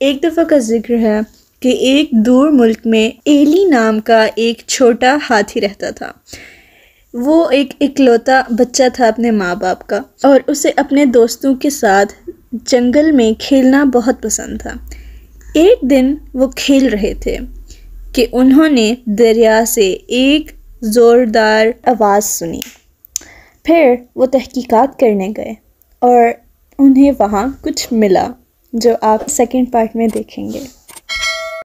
एक दफ़ा का जिक्र है कि एक दूर मुल्क में एली नाम का एक छोटा हाथी रहता था। वो एक इकलौता बच्चा था अपने माँ बाप का और उसे अपने दोस्तों के साथ जंगल में खेलना बहुत पसंद था। एक दिन वो खेल रहे थे कि उन्होंने दरिया से एक ज़ोरदार आवाज़ सुनी। फिर वो तहकीकात करने गए और उन्हें वहाँ कुछ मिला जो आप सेकंड पार्ट में देखेंगे।